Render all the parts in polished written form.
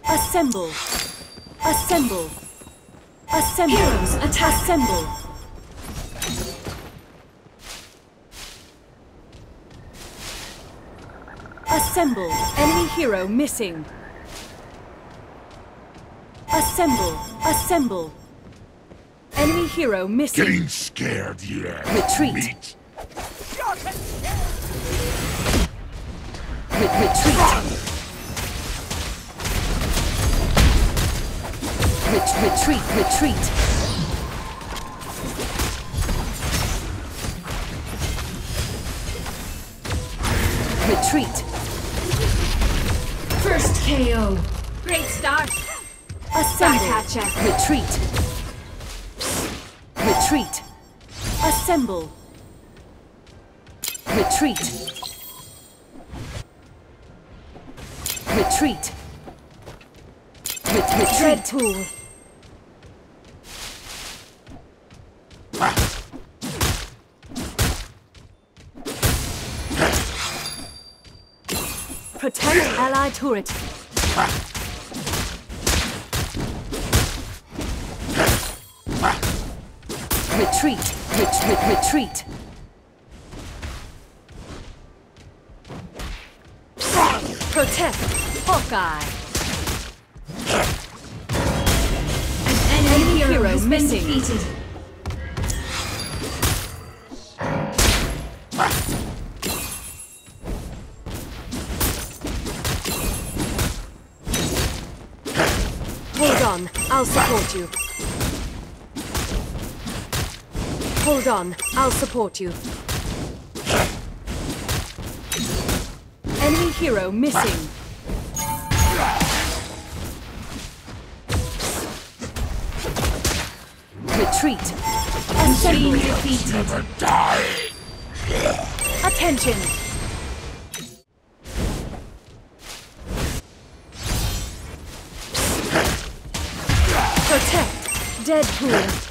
Assemble. Assemble. Assemble. Heroes attack. Assemble. Assemble. Enemy hero missing. Assemble. Assemble. Enemy hero missing. Getting scared, yeah. Retreat. Meat. Retreat. Retreat. Retreat. Retreat. First KO. Great start. Assemble. Backhatcher. Retreat. Retreat. Assemble. Retreat. Retreat. Retreat. Pool. Protect ally turret. Retreat. Retreat. Protect Hawkeye. An enemy hero hero has been missing. defeated. Hold on, I'll support you. Hold on, I'll support you. Enemy hero missing. Retreat. Assemble. Being defeated. Never die. Attention. Protect. Deadpool.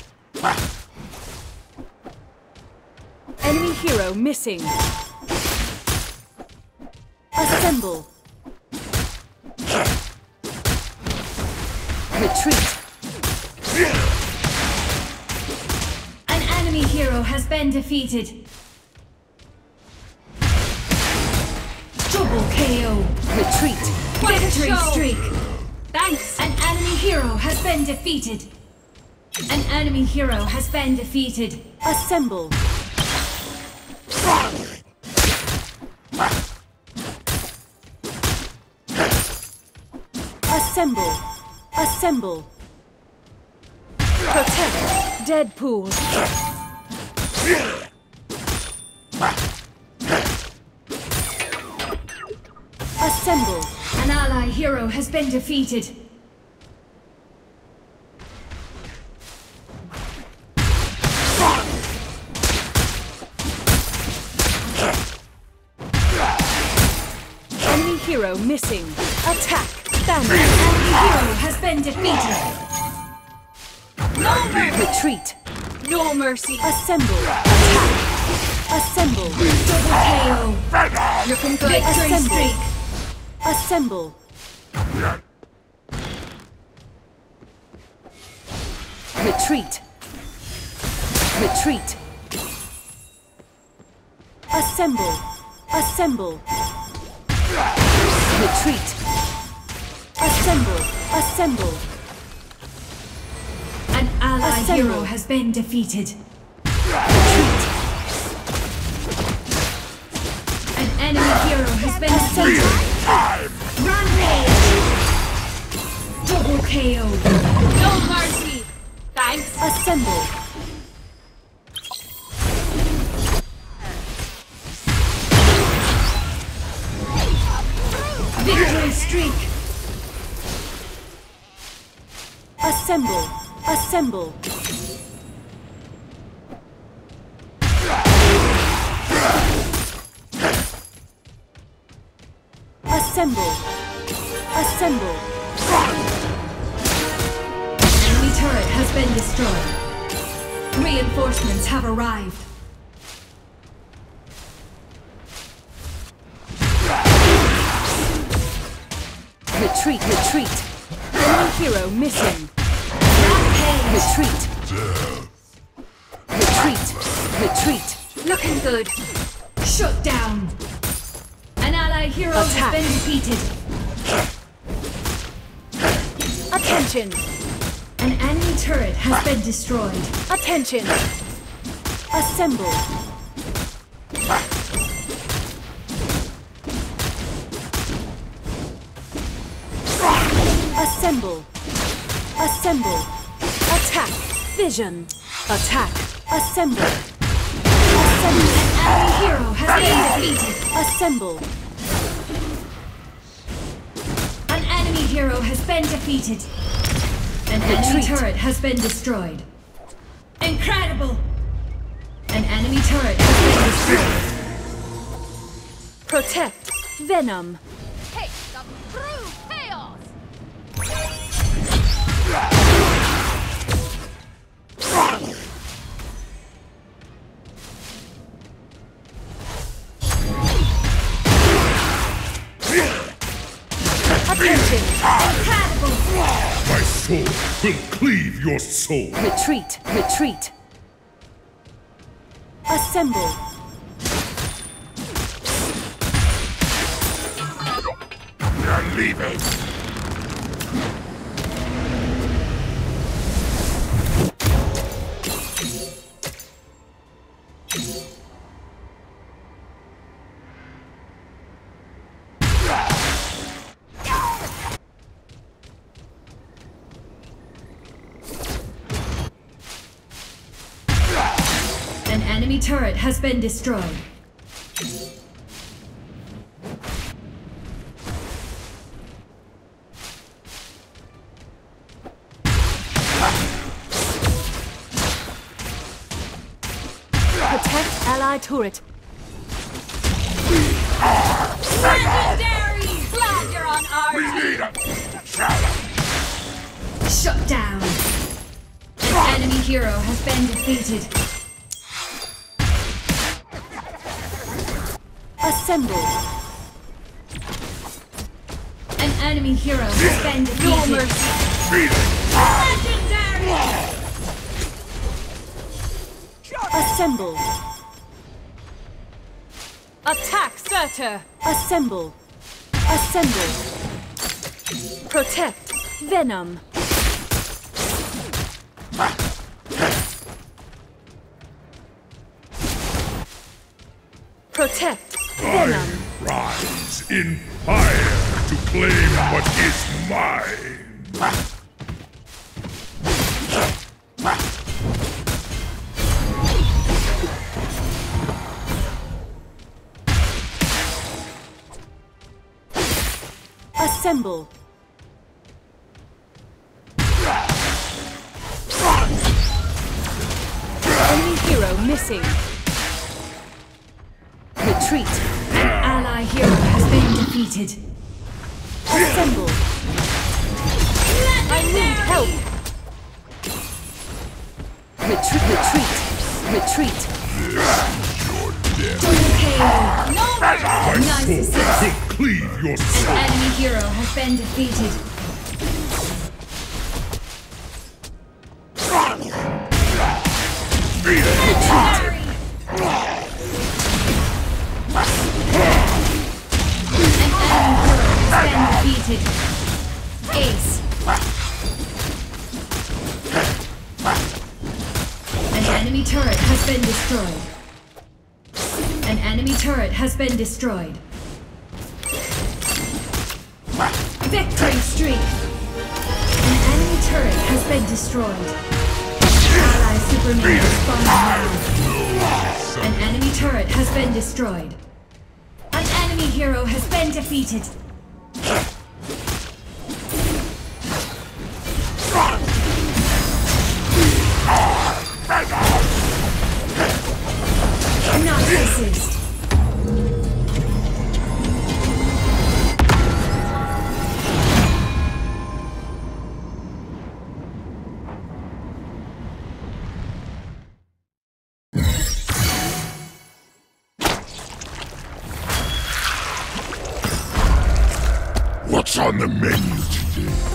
Enemy hero missing. Assemble. Retreat. An enemy hero has been defeated. Double KO. Retreat. Victory show. streak. Thanks! An enemy hero has been defeated. An enemy hero has been defeated. Assemble. Assemble. Assemble. Protect. Deadpool. Assemble. An ally hero has been defeated. Enemy hero missing. Attack. An Thanos. enemy hero has been defeated. Retreat. No mercy! Assemble. Attack. Assemble. Double KO. Venom. Victory Assemble. streak. Assemble. Retreat. Retreat. Assemble. Assemble. Retreat. Assemble. Assemble. An ally Assemble. hero has been defeated. Retreat. An enemy hero has been defeated. Time. Rampage. Double KO. No mercy! Thanks! Assemble. Victory streak. Assemble. Assemble. Assemble. Assemble. Enemy turret has been destroyed. Reinforcements have arrived. Retreat. Retreat. Enemy hero missing. Retreat. Retreat. Retreat. Looking good. Shut down. An ally hero Attack. has been defeated. Attention. An enemy turret has been destroyed. Attention. Assemble. Assemble. Assemble. Attack. Vision. Attack. Assemble. Assemble. Enemy hero has been defeated. Assemble. An enemy hero has been defeated. An enemy Retreat. turret has been destroyed. Incredible! An enemy turret has been destroyed. Protect. Venom. Take some true chaos. Attention. Incredible! My sword will cleave your soul. Retreat. Retreat. Assemble. We're leaving. An enemy turret has been destroyed. Protect ally turret. Legendary! Glad you're on our We team. need a challenge. Shut down. An enemy hero has been defeated. Assemble. An enemy hero has been No defeated. mercy. Beat it. Legendary! Assemble. Attack Surtur. Assemble. Assemble. Protect. Venom. Protect. Venom. Rise in fire to claim what is mine. Assemble. Enemy hero missing. Retreat. An ally hero has been defeated. Assemble. I need help. Retreat. Retreat. Retreat. Okay. No mercy. My Nice sword assist. will cleave your soul. Enemy hero has been defeated. Beat it. Legendary! An enemy hero has been defeated. Ace. An enemy turret has been destroyed. An enemy turret has been destroyed. Victory streak! An enemy turret has been destroyed. Ally Superman responding now. An enemy turret has been destroyed. An enemy hero has been defeated. Narcissist. What's on the menu today?